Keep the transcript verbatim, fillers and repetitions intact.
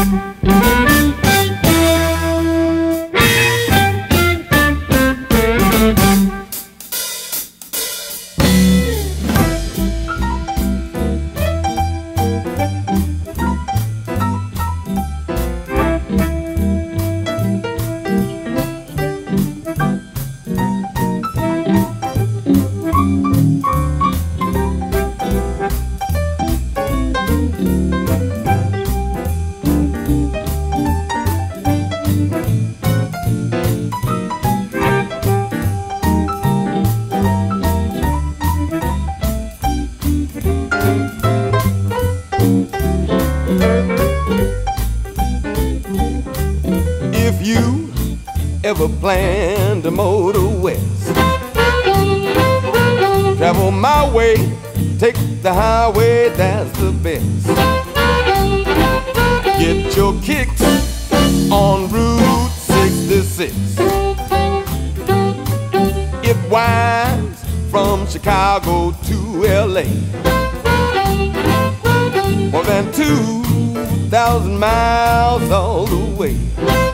Ever plan to motor west? Travel my way, take the highway, that's the best. Get your kicks on Route sixty-six. It winds from Chicago to L A, more than two thousand miles all the way.